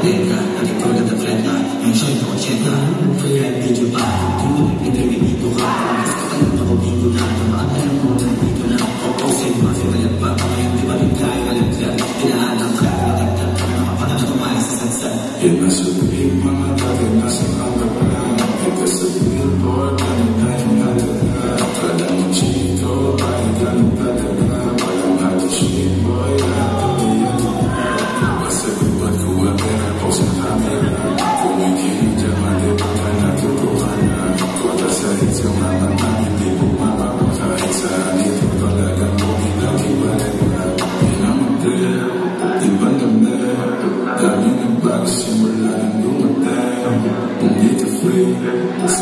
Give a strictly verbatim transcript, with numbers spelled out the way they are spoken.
letra, addirittura da fretta, yung siya yung kocheta, kaya medyo pa, tulog, nagre-revito ka, mas katalit ako dito na, tumahan mo, nandito na, oposin, masipalat pa, ngayon di ba rin kaya kalaglag, tinaalang ka, natagtag ka, nakapanatumay sa sadsad. Yan na sabihin mga dati, nasa mga pa, ito sabihin po, dahil na yung halaga, kala mo chito, bakit ganun talaga, walang halusin, boy, lahat ay yan na, basta gubat ko ang pera po sa camera, kumikinig dyan, malipag ka natutuhan na, kota sa hits yung mga naman, hindi po mapapakahit sa dito, talagang bukid ang ibalit na, pinamagdel, di ba naman, dami ng bago simula ng dumating, hindi to free,